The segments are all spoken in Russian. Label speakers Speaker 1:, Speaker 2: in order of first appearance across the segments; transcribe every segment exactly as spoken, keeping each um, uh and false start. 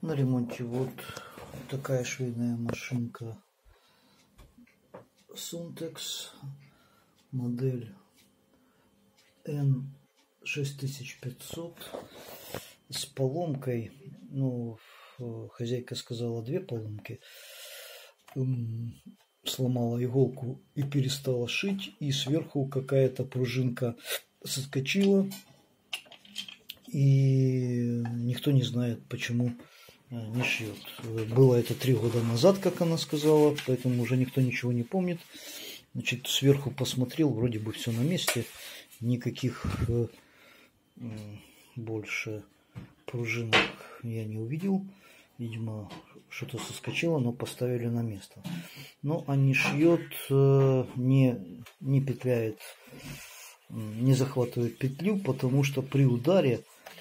Speaker 1: На ремонте вот такая швейная машинка Suntex, модель Н шесть тысяч пятьсот с поломкой. Ну, хозяйка сказала две поломки. Сломала иголку и перестала шить, и сверху какая-то пружинка соскочила, и никто не знает, почему не шьет. Было это три года назад, как она сказала, поэтому уже никто ничего не помнит. Значит, сверху посмотрел, вроде бы все на месте, никаких э, больше пружинок я не увидел. Видимо, что-то соскочило, но поставили на место. Но она не шьет, не, не петляет, не захватывает петлю, потому что при ударе,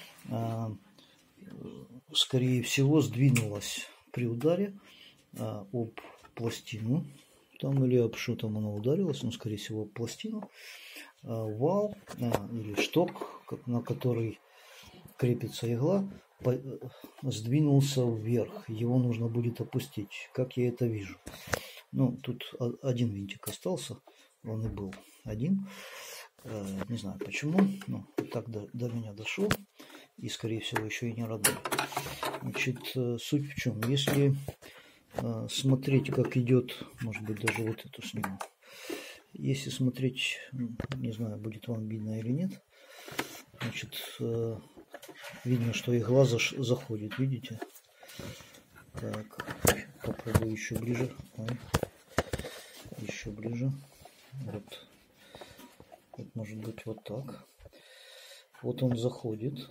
Speaker 1: скорее всего, сдвинулась при ударе об пластину. Там или об что там она ударилась, но, скорее всего, об пластину. Вал или шток, на который крепится игла, сдвинулся вверх. Его нужно будет опустить, как я это вижу. Ну, тут один винтик остался, он и был один. Не знаю почему, но так до, до меня дошел. И, скорее всего, еще и не родной. Значит, суть в чем? Если смотреть, как идет, может быть, даже вот эту сниму. Если смотреть, не знаю, будет вам видно или нет, значит, видно, что игла заходит, видите? Так, попробую еще ближе. Ой, еще ближе. Вот. Вот, может быть, вот так. Вот он заходит.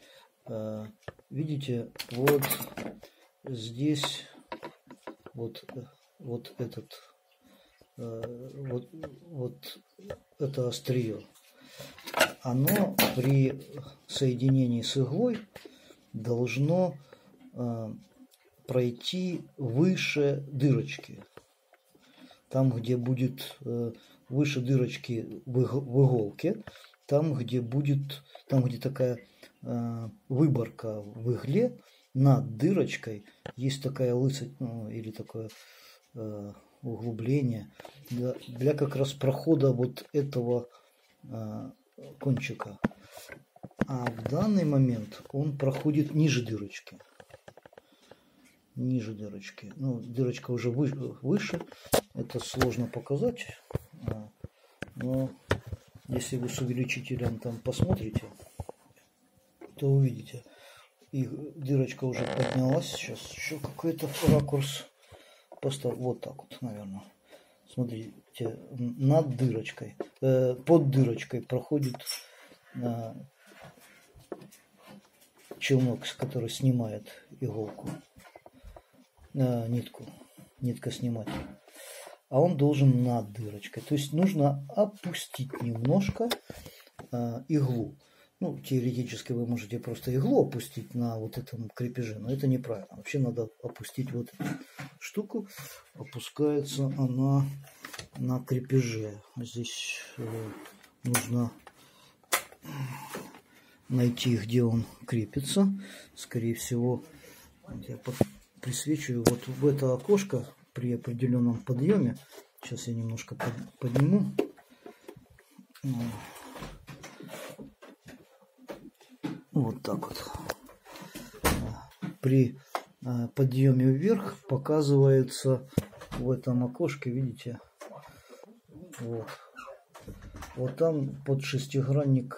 Speaker 1: Видите, вот здесь вот, вот этот, вот, вот это острие. Оно при соединении с иглой должно э, пройти выше дырочки. Там, где будет э, выше дырочки в, иг в иголке, там, где будет, там, где такая э, выборка в игле, над дырочкой есть такая лысость, ну, или такое э, углубление для, для как раз прохода вот этого э, кончика. А в данный момент он проходит ниже дырочки. Ниже дырочки. Ну, дырочка уже вы, выше. Это сложно показать. Но если вы с увеличителем там посмотрите, то увидите. И дырочка уже поднялась. Сейчас еще какой-то ракурс поставлю. Вот так вот, наверное. Смотрите, над дырочкой, э, под дырочкой проходит э, челнок, который снимает иголку, э, нитку, нитка снимать. А он должен над дырочкой. То есть нужно опустить немножко э, иглу. Ну, теоретически вы можете просто иглу опустить на вот этом крепеже, но это неправильно. Вообще надо опустить вот эту штуку. Опускается она на крепеже. Здесь э, нужно найти, где он крепится. Скорее всего, я присвечиваю вот в это окошко при определенном подъеме. Сейчас я немножко подниму. Вот так вот. При подъеме вверх показывается в этом окошке, видите, вот, вот там под шестигранник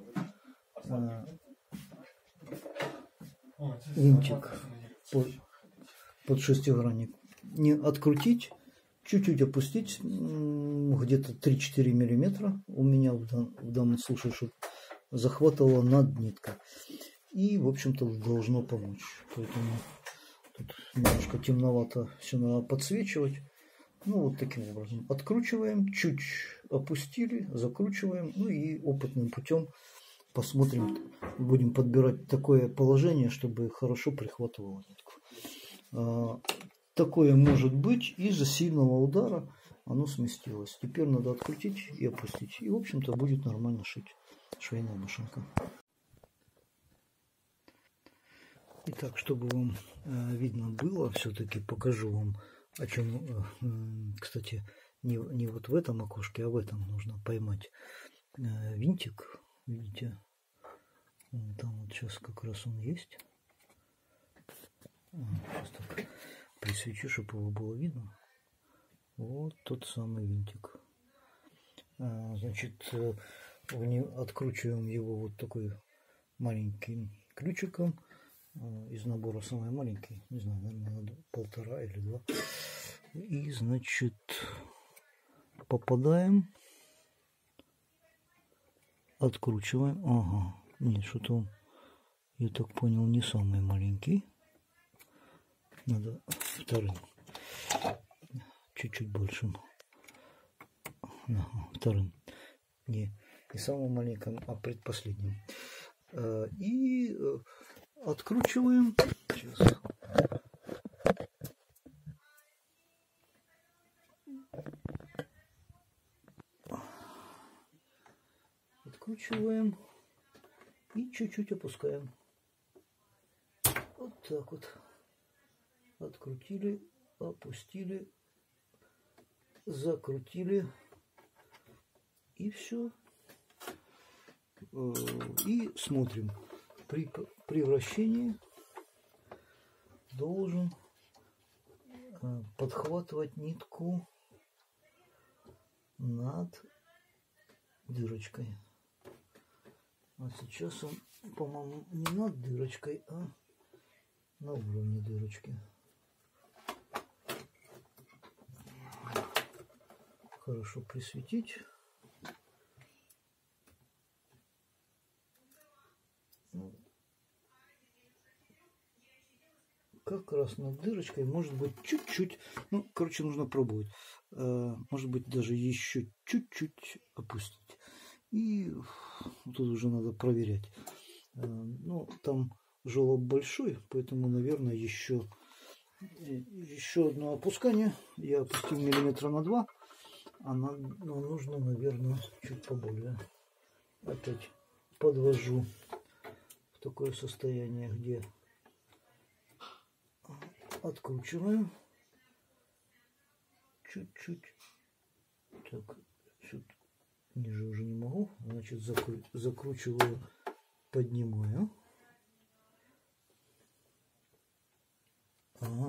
Speaker 1: винтик, под, под шестигранник. Не открутить, чуть-чуть опустить, где-то три-четыре миллиметра у меня в, дан, в данном случае, чтобы захватывала над нитка. И, в общем-то, должно помочь. Поэтому тут немножко темновато, все надо подсвечивать. Ну, вот таким образом. Откручиваем, чуть опустили, закручиваем. Ну и опытным путем посмотрим, будем подбирать такое положение, чтобы хорошо прихватывало нитку. Такое может быть, из-за сильного удара оно сместилось. Теперь надо открутить и опустить. И, в общем-то, будет нормально шить швейная машинка. Итак, чтобы вам э, видно было, все-таки покажу вам, о чем, э, кстати, не, не вот в этом окошке, а в этом нужно поймать э, винтик. Видите, вон там вот сейчас как раз он есть. Сейчас так присвечу, чтобы его было видно. Вот тот самый винтик. А, значит, откручиваем его вот такой маленьким ключиком. Из набора самый маленький, не знаю, наверное, надо полтора или два. И, значит, попадаем, откручиваем. Ага, нет, что-то он, я так понял, не самый маленький. Надо вторым, чуть-чуть большим. Ага, вторым, не, не самым маленьким, а предпоследним. И откручиваем. Сейчас. Откручиваем и чуть-чуть опускаем. Вот так вот. Открутили, опустили, закрутили. И все. И смотрим. При, при вращении должен подхватывать нитку над дырочкой. А сейчас он, по-моему, не над дырочкой, а на уровне дырочки. Хорошо присветить. Как раз над дырочкой, может быть, чуть-чуть, ну, короче, нужно пробовать, может быть, даже еще чуть-чуть опустить. И тут уже надо проверять. Ну, там желоб большой, поэтому, наверное, еще, еще одно опускание. Я опустил миллиметра на два, а нам нужно, наверное, чуть поболее. Опять подвожу в такое состояние, где откручиваем чуть-чуть. Так, чуть ниже уже не могу. Значит, закру... закручиваю, поднимаю. Ага.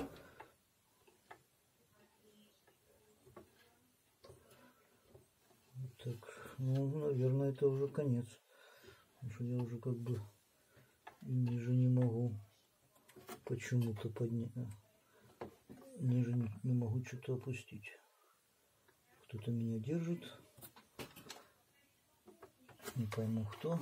Speaker 1: Так, ну, наверное, это уже конец. Потому что я уже как бы ниже не могу почему-то поднять. Ниже не, не могу что-то опустить. Кто-то меня держит. Не пойму кто.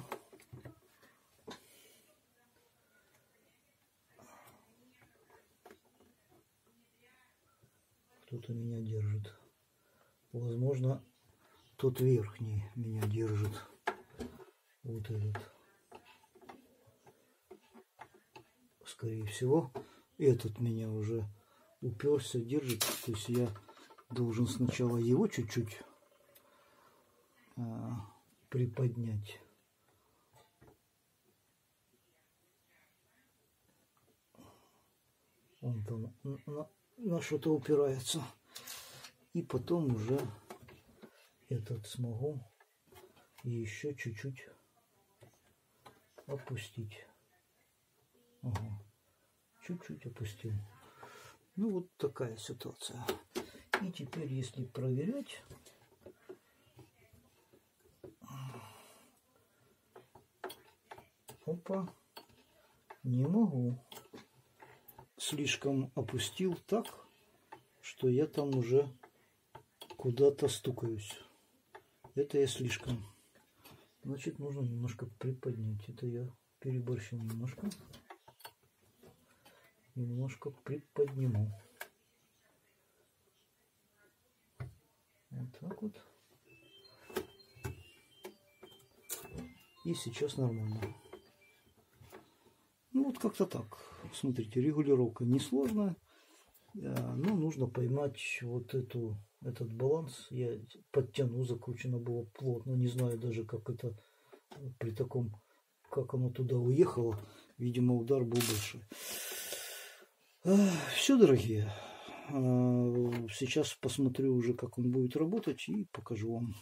Speaker 1: Кто-то меня держит. Возможно, тот верхний меня держит. Вот этот. Скорее всего, этот меня уже уперся, держит. То есть я должен сначала его чуть-чуть а, приподнять. Он там на, на что-то упирается. И потом уже этот смогу еще чуть-чуть опустить. Ага. Чуть-чуть опустил. Ну вот такая ситуация. И теперь, если проверять, опа, не могу. Слишком опустил так, что я там уже куда-то стукаюсь. Это я слишком. Значит, нужно немножко приподнять. Это я переборщил немножко. Немножко приподниму. Вот так вот. И сейчас нормально. Ну вот как-то так. Смотрите, регулировка несложная. Но нужно поймать вот эту, этот баланс. Я подтяну, закручено было плотно. Не знаю даже, как это при таком, как оно туда уехало. видимо, удар был большой. Все, дорогие. Сейчас посмотрю уже, как он будет работать, и покажу вам.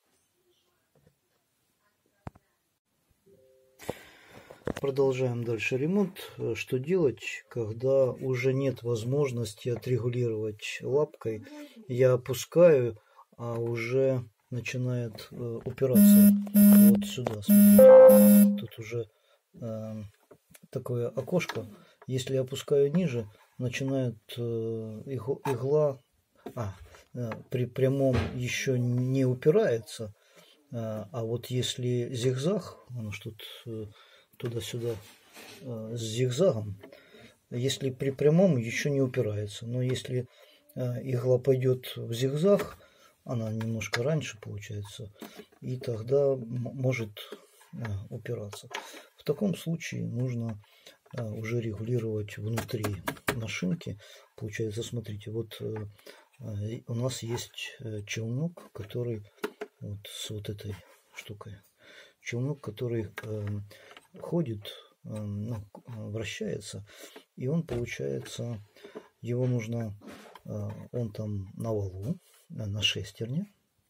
Speaker 1: Продолжаем дальше ремонт. Что делать, когда уже нет возможности отрегулировать лапкой? Я опускаю, а уже начинает э, упираться вот сюда. Смотрите. Тут уже э, такое окошко. Если я опускаю ниже, начинает э, игла, а, э, при прямом еще не упирается, э, а вот если зигзаг, ну что тут э, туда-сюда э, с зигзагом, если при прямом еще не упирается, но если э, игла пойдет в зигзаг, она немножко раньше получается, и тогда может э, упираться. В таком случае нужно э, уже регулировать внутри машинки. Получается, смотрите, вот э, у нас есть челнок, который вот с вот этой штукой. Челнок, который э, ходит, э, ну, вращается, и он, получается, его нужно, э, он там на валу, на шестерне.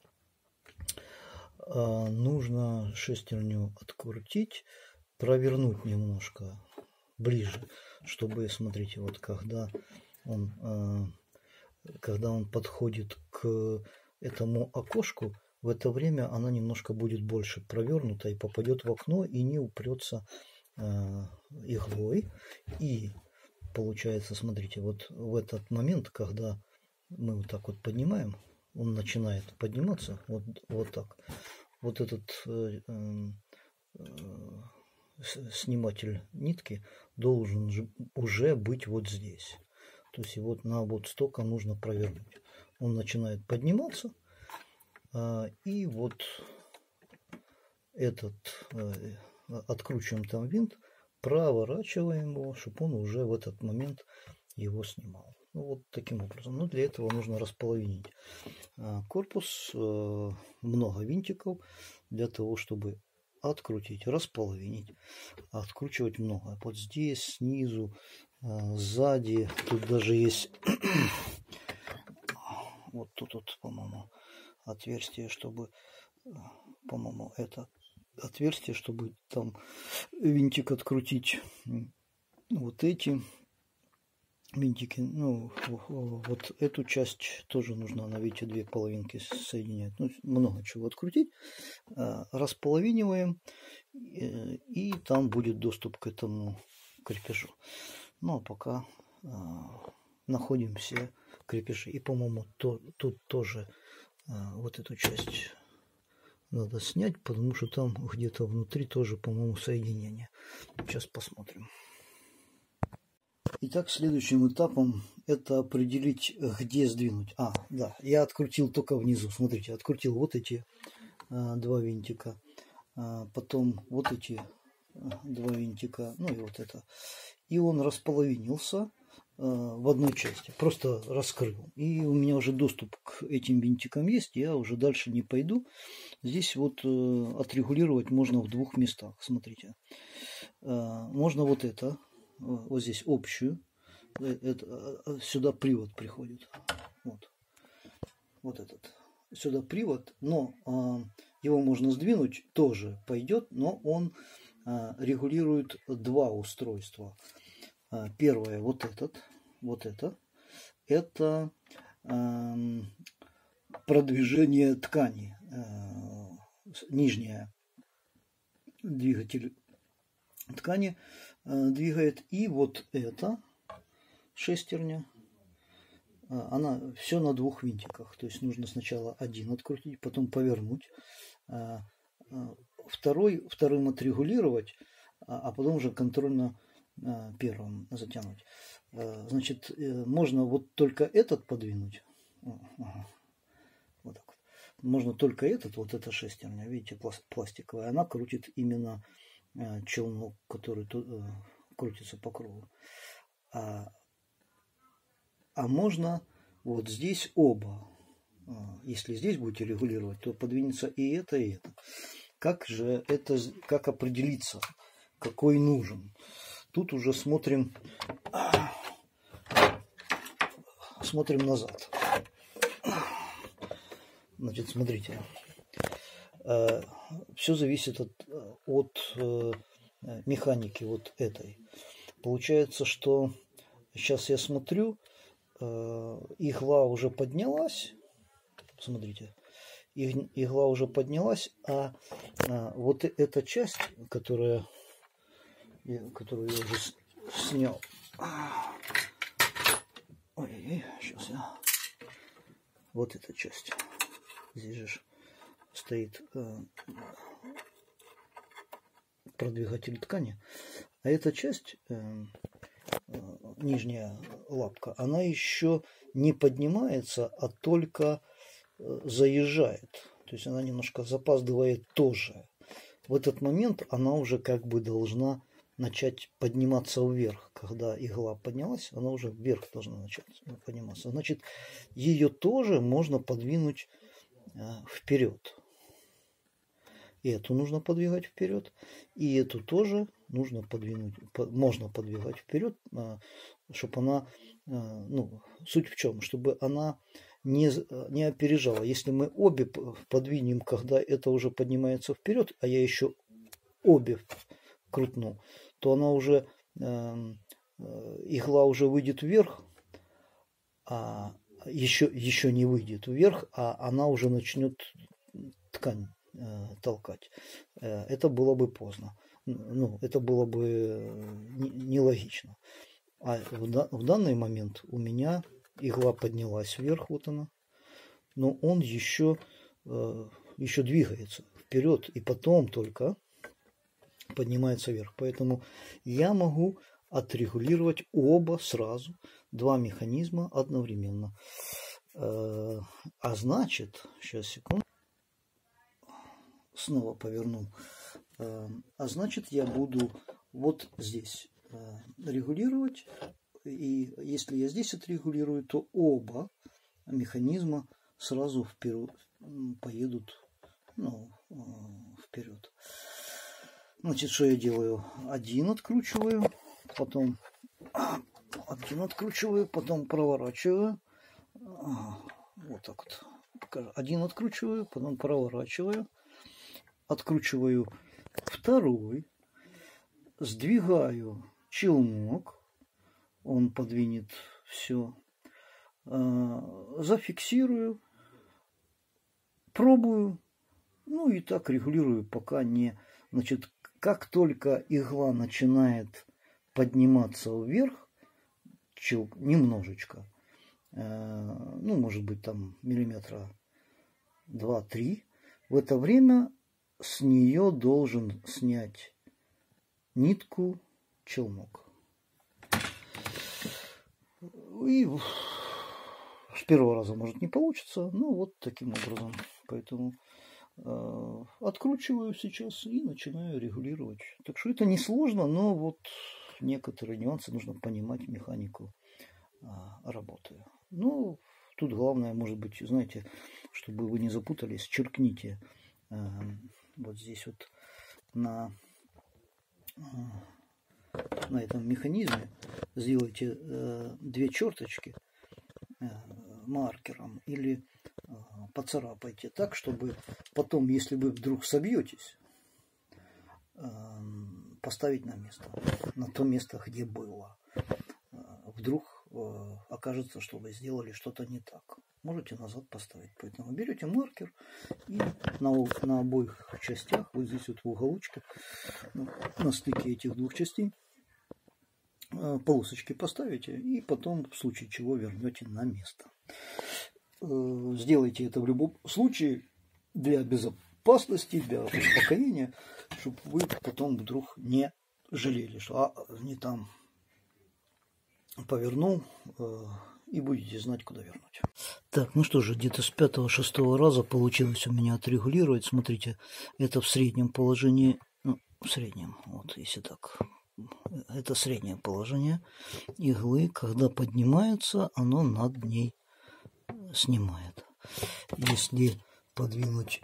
Speaker 1: Э, нужно шестерню открутить, провернуть немножко ближе, чтобы, смотрите, вот когда он, э, когда он подходит к этому окошку, в это время она немножко будет больше провернута и попадет в окно и не упрется э, иглой. И получается, смотрите, вот в этот момент, когда мы вот так вот поднимаем, он начинает подниматься вот, вот так. Вот этот э, э, сниматель нитки должен уже быть вот здесь. То есть вот на вот столько нужно провернуть. Он начинает подниматься. И вот этот, откручиваем там винт, проворачиваем его, чтобы он уже в этот момент его снимал. Ну, вот таким образом. Но для этого нужно располовинить корпус, много винтиков, для того, чтобы открутить, располовинить, откручивать много. Вот здесь, снизу, сзади, тут даже есть, вот тут вот, по-моему, отверстие, чтобы, по-моему, это отверстие, чтобы там винтик открутить. Вот эти винтики, ну, вот эту часть тоже нужно, на, видите, две половинки соединять. Ну, много чего открутить. Располовиниваем, и там будет доступ к этому крепежу. Ну, а пока находим все крепежи. И, по-моему, то, тут тоже вот эту часть надо снять, потому что там где-то внутри тоже, по-моему, соединение. Сейчас посмотрим. Итак, следующим этапом это определить, где сдвинуть. А, да, я открутил только внизу. Смотрите, открутил вот эти а, два винтика, а, потом вот эти а, два винтика, ну и вот это. И он располовинился в одной части, просто раскрыл. И у меня уже доступ к этим винтикам есть, я уже дальше не пойду. Здесь вот э, отрегулировать можно в двух местах. Смотрите, э, можно вот это, вот здесь общую, это, сюда привод приходит, вот, вот этот, сюда привод, но э, его можно сдвинуть, тоже пойдет, но он э, регулирует два устройства. Первое, вот этот, вот это, это э, продвижение ткани, э, нижняя двигатель ткани э, двигает, и вот это шестерня, э, она все на двух винтиках, то есть нужно сначала один открутить, потом повернуть, э, э, второй, вторым отрегулировать, а, а потом уже контрольно первым затянуть. Значит, можно вот только этот подвинуть. Ага. Вот так вот. Можно только этот, вот эта шестерня, видите, пластиковая, она крутит именно челнок, который тут крутится по кругу. А, а можно вот здесь оба. Если здесь будете регулировать, то подвинется и это, и это. Как же это, как определиться, какой нужен? тут уже смотрим, смотрим назад. Значит, смотрите, все зависит от, от механики вот этой. Получается, что сейчас я смотрю, игла уже поднялась, смотрите, игла уже поднялась, а, а вот эта часть, которая, которую я уже снял, ой, сейчас я, вот эта часть, здесь же стоит э, продвигатель ткани, а эта часть, э, э, нижняя лапка, она еще не поднимается, а только э, заезжает, то есть она немножко запаздывает тоже. В этот момент она уже как бы должна начать подниматься вверх. Когда игла поднялась, она уже вверх должна начать подниматься. Значит, ее тоже можно подвинуть э, вперед. И эту нужно подвигать вперед, и эту тоже нужно подвинуть, можно подвигать вперед, чтобы она, ну, суть в чем, чтобы она не, не опережала. Если мы обе подвинем, когда это уже поднимается вперед, а я еще обе крутну, то она уже, игла уже выйдет вверх, а еще, еще не выйдет вверх, а она уже начнет ткань толкать. Это было бы поздно. Ну, это было бы нелогично. А в данный момент у меня игла поднялась вверх, вот она, но он еще, еще двигается вперед, и потом только поднимается вверх. Поэтому я могу отрегулировать оба сразу, два механизма одновременно. А значит, сейчас, секунду. Снова поверну. А значит, я буду вот здесь регулировать. И если я здесь отрегулирую, то оба механизма сразу вперед поедут, ну, вперед. Значит, что я делаю? Один откручиваю, потом один откручиваю, потом проворачиваю. Вот так вот. Один откручиваю, потом проворачиваю. Откручиваю второй, сдвигаю челнок, он подвинет все, зафиксирую, пробую, ну и так регулирую, пока не, значит, как только игла начинает подниматься вверх, челк, немножечко, ну, может быть, там миллиметра два-три, в это время с нее должен снять нитку челнок. И с первого раза может не получится, ну вот таким образом. Поэтому э, откручиваю сейчас и начинаю регулировать. Так что это несложно, но вот некоторые нюансы нужно понимать, механику э, работы. Ну, тут главное, может быть, знаете, чтобы вы не запутались, черкните э, вот здесь вот на, на этом механизме, сделайте э, две черточки э, маркером или э, поцарапайте так, чтобы потом, если вы вдруг собьетесь, э, поставить на место, на то место, где было. Э, вдруг э, окажется, что вы сделали что-то не так. Можете назад поставить. Поэтому берете маркер и на, на обоих частях, вот здесь вот в уголочке, на стыке этих двух частей, полосочки поставите и потом в случае чего вернете на место. Сделайте это в любом случае для безопасности, для успокоения, чтобы вы потом вдруг не жалели, что а, не там повернул, и будете знать, куда вернуть. Так, ну что же, где-то с пятого-шестого раза получилось у меня отрегулировать. Смотрите, это в среднем положении, ну, в среднем, вот если так, это среднее положение иглы. Когда поднимается, оно над ней снимает. Если подвинуть,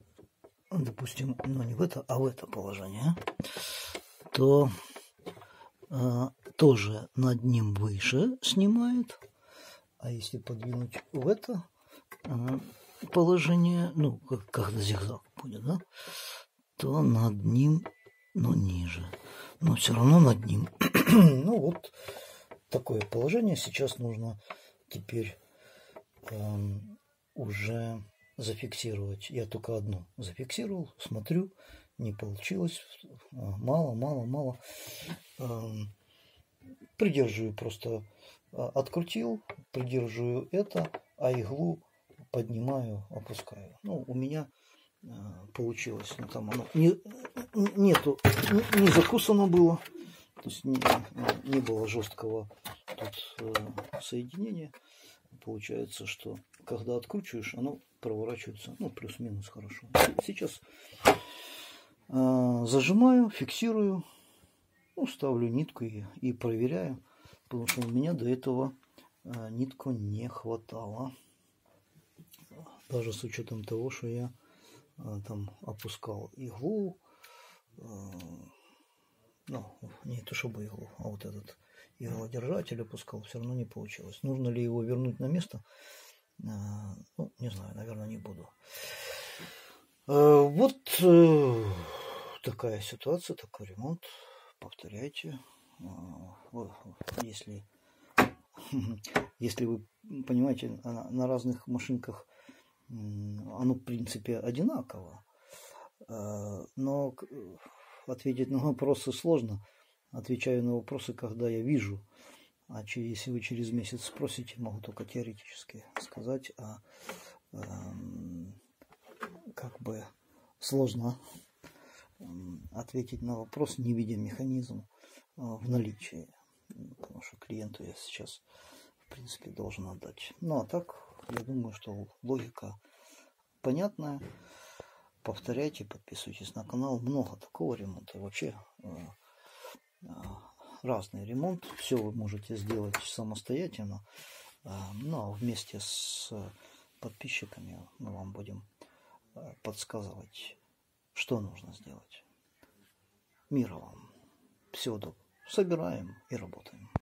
Speaker 1: допустим, ну не в это, а в это положение, то тоже над ним выше снимает. А если подвинуть в это положение, ну, когда зигзаг будет, да, то над ним, ну, ниже. Но все равно над ним. Ну, вот такое положение. Сейчас нужно теперь э, уже зафиксировать. Я только одну зафиксировал, смотрю, не получилось. Мало, мало, мало. Э, придерживаю просто. Открутил, придерживаю это, а иглу поднимаю, опускаю. Ну, у меня э, получилось. Ну, там оно не, нету, не, не закусано было. То есть не, не было жесткого тут э, соединения. Получается, что когда откручиваешь, оно проворачивается, ну, плюс-минус хорошо. Сейчас э, зажимаю, фиксирую, ну, ставлю нитку и, и проверяю. Потому что у меня до этого э, нитку не хватало. Даже с учетом того, что я э, там опускал иглу. Э, ну, не то чтобы иглу, а вот этот иглодержатель опускал, все равно не получилось. Нужно ли его вернуть на место? Э, ну, не знаю, наверное, не буду. Э, вот э, такая ситуация, такой ремонт. Повторяйте. Если, если вы понимаете, на разных машинках оно в принципе одинаково, но ответить на вопросы сложно. Отвечаю на вопросы, когда я вижу. А если вы через месяц спросите, могу только теоретически сказать, а как бы сложно ответить на вопрос, не видя механизм в наличии, потому что клиенту я сейчас в принципе должен отдать. Ну а так, я думаю, что логика понятная. Повторяйте, подписывайтесь на канал. Много такого ремонта. Вообще разный ремонт. Все вы можете сделать самостоятельно. Но вместе с подписчиками мы вам будем подсказывать, что нужно сделать. Мира вам. Всего доброго. Собираем и работаем.